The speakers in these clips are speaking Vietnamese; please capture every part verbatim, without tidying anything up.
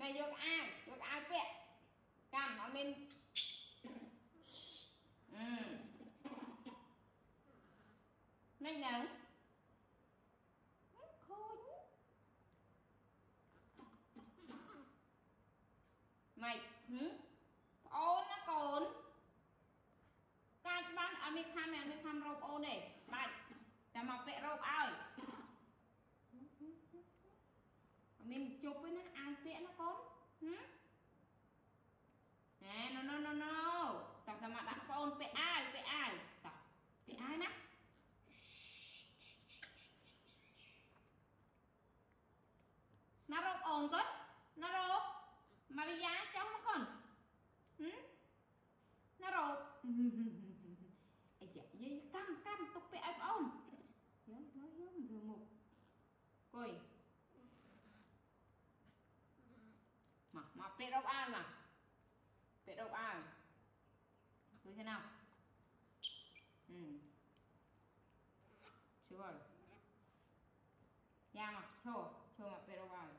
này vô ai vô ai pẹ cam nó nên ừ này nè khôi mày hử ôn nó còn cái bán ở bên khăm này bên khăm rộp ôn này đây để mà vẽ rộp ai mình chụp với nó ai vẽ nó con hử nè no no no no tập tập mặt đặt ôn vẽ ai vẽ ai tập vẽ ai nè nó rộp ôn tốt nó rộp Marrya trong nó con hử nó rộp ai dạ dây cam cam tục vẽ ai ôn nhớ nhớ nhớ vừa một coi mà mà vẽ đâu ai mà vẽ đâu ai coi thế nào ừ chưa rồi ra mà cho cho mà vẽ đâu ai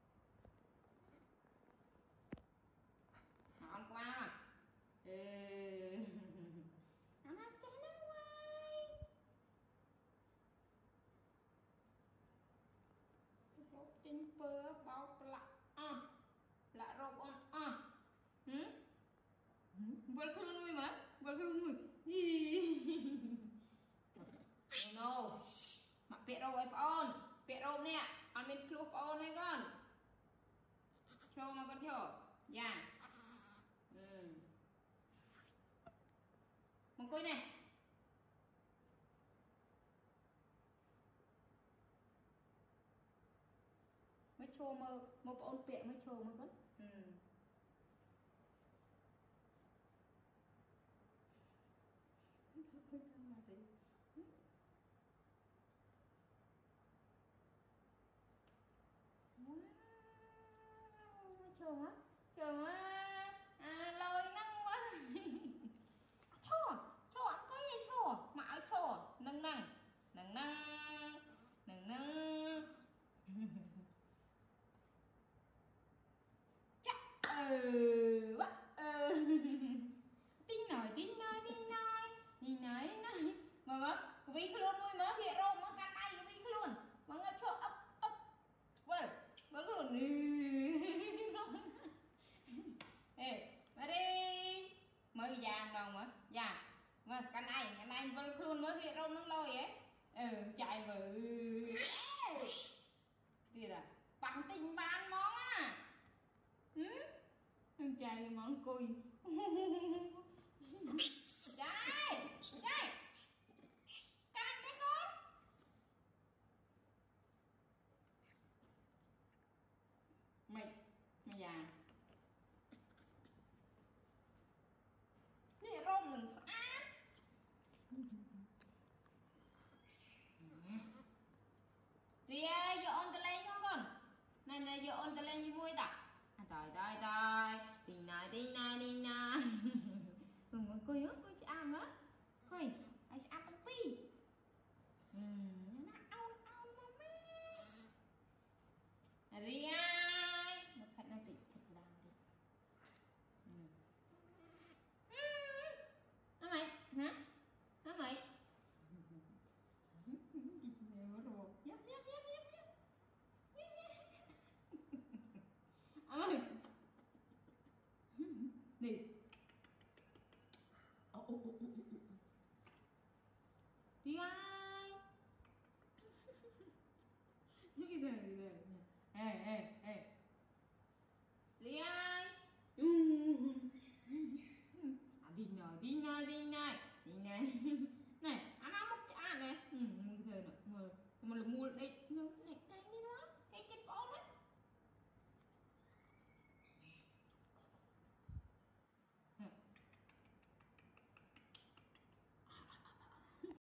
mà ăn qua mà ừ ăn ăn chén nó quay rốt trên bơ bao lạ à lạ rốt on à hử bớt luôn nuôi mà bớt luôn nuôi no mà pet rốt ấy con pet rốt nè ăn bên slup on này con cho mà con cho dạ ừ mong coi nè mới cho mơ một ôn tiện mới cho mà con ừ wow chờ á chờ á à lôi năng quá cho cho ăn cái gì cho mà áo cho nâng nâng nâng nâng nâng nâng chắc ừ quá ừ tin nói tin nói tin nói tin nói nói mà mà cô vi luôn nuôi nó hiện rồi nó cắn tay cô vi luôn mà ngã cho ấp ấp vậy nó luôn ê mà đi mới vàng đâu mà vàng mà cắn này cắn này vẫn luôn mới hiện rồi nó lôi ấy ừ chạy vừa thì là bằng tình ban món à ừ thằng trai món cùi đây đây cạnh đấy con mày mày giàนี่ร่มหนึ่งสะอาดเรียโยนตะเลงcon con này nàyโยนตะเลงnhư vui ta à trời trời trời đi này đi này đi này mừng coi nhớ coi chị ăn á coi anh sẽ ăn bánh phi ừ nó ăn ăn mà mẹ ria một thật là gì thật là đi hả mày hả hả mày cái gì này mất rồi nhấp nhấp nhấp nhấp nhấp ơi đi ô ô ô ô đi ai cái gì